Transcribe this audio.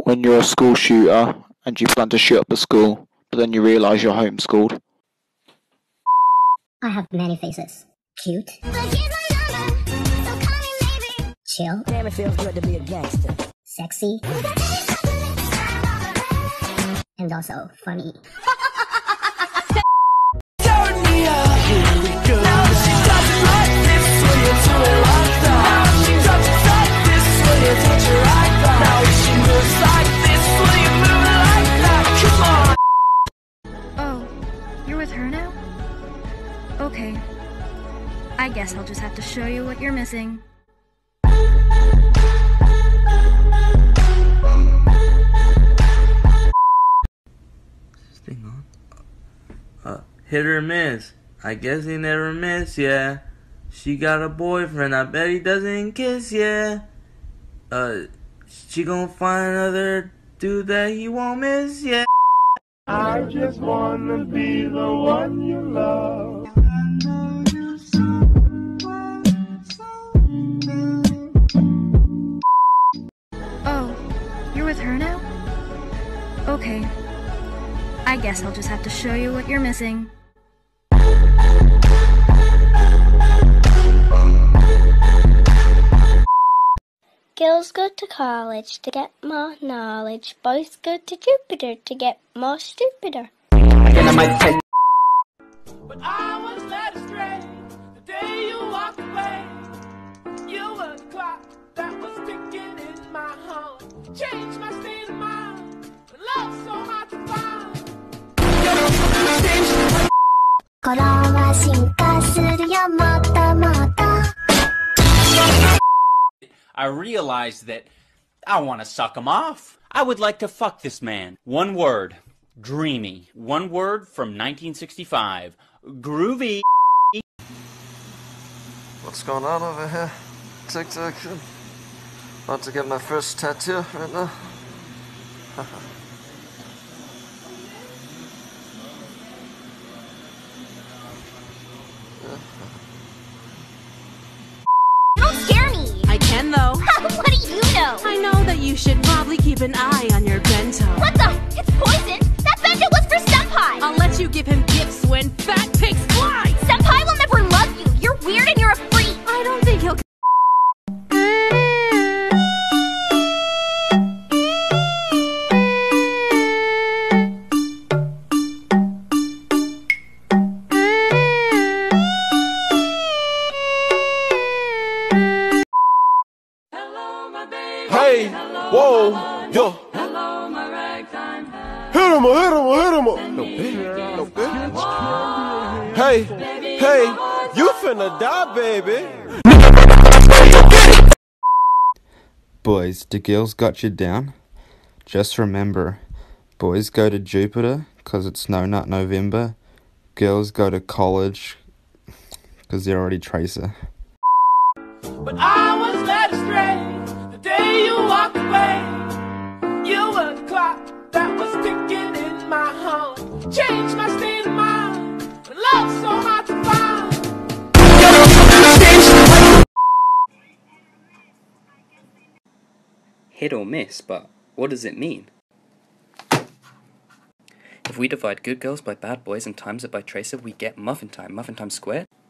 When you're a school shooter and you plan to shoot up a school, but then you realise you're homeschooled. I have many faces. Cute. Chill. Damn, it feels good to be a gangster. Sexy. And also funny. Turn me up, here we go. Now she does it like this when you do it like that. Now she does it like this when you touch her like that. Now she moves like this when you move it like that. Come on. Oh, you're with her now? Okay. I guess I'll just have to show you what you're missing. Hit or miss. I guess he never miss, yeah. She got a boyfriend, I bet he doesn't kiss, yeah. She gon' find another dude that he won't miss, yeah. I just wanna be the one you love. Oh, you're with her now? Okay. I guess I'll just have to show you what you're missing. Girls go to college to get more knowledge. Boys go to Jupiter to get more stupider. But I was led astray the day you walked away. You were the clock that was ticking in my home. Changed my state of mind. But love's so hard to find. I realized that I want to suck him off. I would like to fuck this man. One word. Dreamy. One word from 1965. Groovy. What's going on over here? TikTok. About to get my first tattoo right now. Don't scare me! I can though. What do you know? I know that you should probably keep an eye on your bento. What the? It's poison! That bento was for Senpai! I'll let you give him gifts when fat pigs fly! Senpai will never love you! You're weird and you're a freak! I don't think he'll... Hey, whoa, yo. Hit him, No bitch. Hey, you finna die, baby. Boys, the girls got you down? Just remember, boys go to Jupiter 'cause it's No Nut November. Girls go to college 'cause they're already Tracer. But I was led astray the day you walked away. You were the clock that was ticking in my home. Changed my state of mind. But love's so hard to find. Hit or miss, but what does it mean? If we divide good girls by bad boys and times it by Tracer, we get muffin time. Muffin time squared?